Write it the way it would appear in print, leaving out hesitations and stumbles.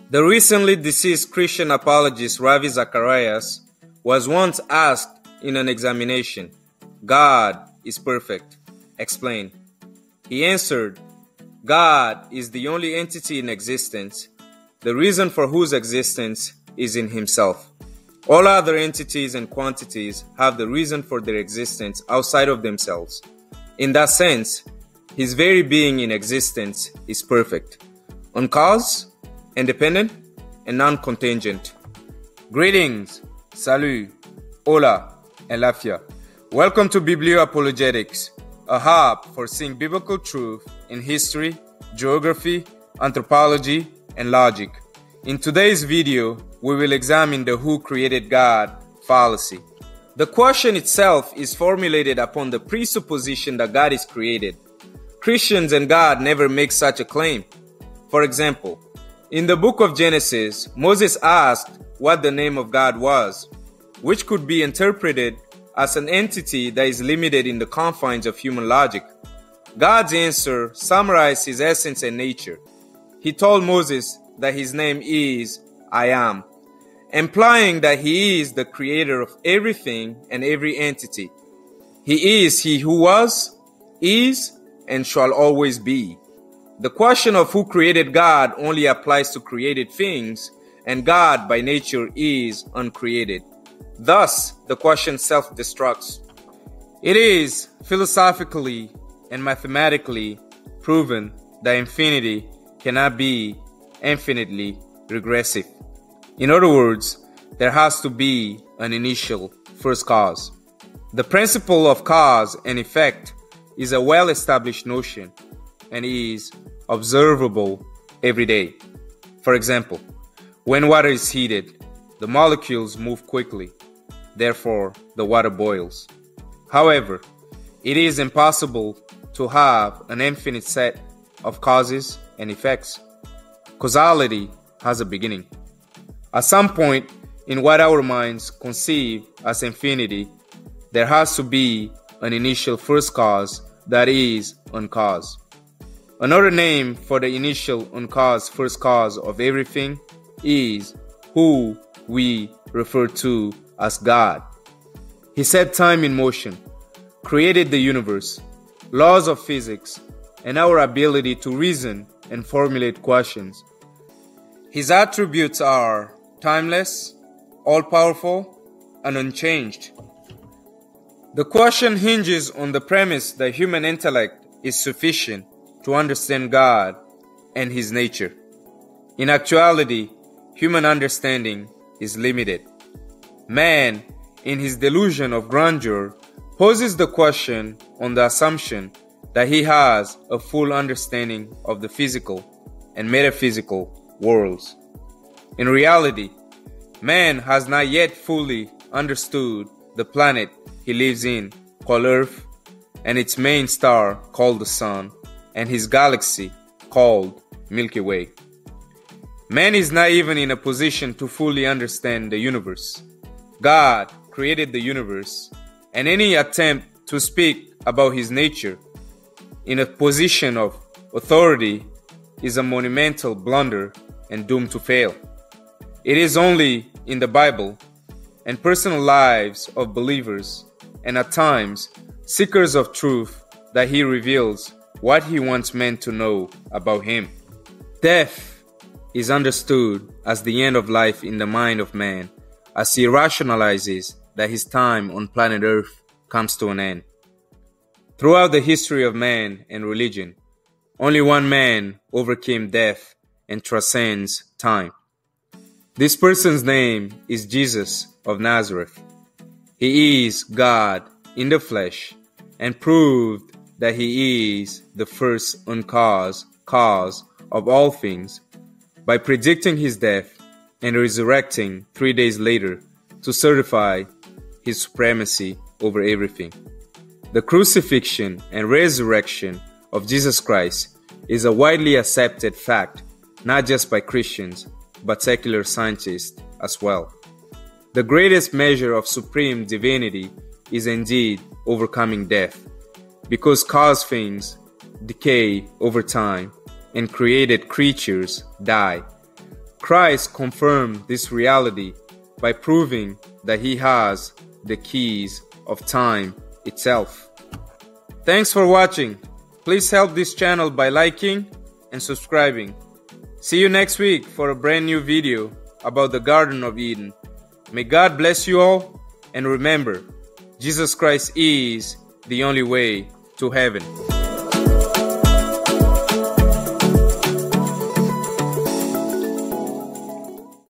The recently deceased Christian apologist Ravi Zacharias was once asked in an examination, "God is perfect. Explain." He answered, "God is the only entity in existence, the reason for whose existence is in Himself. All other entities and quantities have the reason for their existence outside of themselves. In that sense, His very being in existence is perfect, uncause, independent, and non-contingent." Greetings, salut, hola, and lafia. Welcome to Biblioapologetics, a hub for seeing biblical truth in history, geography, anthropology, and logic. In today's video, we will examine the "who created God" fallacy. The question itself is formulated upon the presupposition that God is created. Christians and God never make such a claim. For example, in the book of Genesis, Moses asked what the name of God was, which could be interpreted as an entity that is limited in the confines of human logic. God's answer summarized His essence and nature. He told Moses that His name is I Am, implying that He is the creator of everything and every entity. He is He who was, is, and shall always be. The question of who created God only applies to created things, and God by nature is uncreated. Thus, the question self-destructs. It is philosophically and mathematically proven that infinity cannot be infinitely regressive. In other words, there has to be an initial first cause. The principle of cause and effect is a well-established notion and is observable every day. For example, when water is heated, the molecules move quickly. Therefore, the water boils. However, it is impossible to have an infinite set of causes and effects. Causality has a beginning. At some point in what our minds conceive as infinity, there has to be an initial first cause that is uncaused. Another name for the initial uncaused first cause of everything is who we refer to as God. He set time in motion, created the universe, laws of physics, and our ability to reason and formulate questions. His attributes are timeless, all-powerful, and unchanged. The question hinges on the premise that human intellect is sufficient to understand God and His nature. In actuality, human understanding is limited. Man, in his delusion of grandeur, poses the question on the assumption that he has a full understanding of the physical and metaphysical worlds. In reality, man has not yet fully understood the planet he lives in, called Earth, and its main star, called the Sun, and his galaxy, called Milky Way. Man is not even in a position to fully understand the universe. God created the universe, and any attempt to speak about His nature in a position of authority is a monumental blunder and doomed to fail. It is only in the Bible and personal lives of believers, and at times seekers of truth, that He reveals what He wants men to know about Him. Death is understood as the end of life in the mind of man, as he rationalizes that his time on planet Earth comes to an end. Throughout the history of man and religion, only one man overcame death and transcends time. This person's name is Jesus of Nazareth. He is God in the flesh and proved that He is the first uncaused cause of all things by predicting His death and resurrecting 3 days later to certify His supremacy over everything. The crucifixion and resurrection of Jesus Christ is a widely accepted fact, not just by Christians, but secular scientists as well. The greatest measure of supreme divinity is indeed overcoming death, because caused things decay over time and created creatures die. Christ confirmed this reality by proving that he has the keys of time itself. Thanks for watching. Please help this channel by liking and subscribing. See you next week for a brand new video about the Garden of Eden. May God bless you all, and remember, Jesus Christ is the only way to heaven.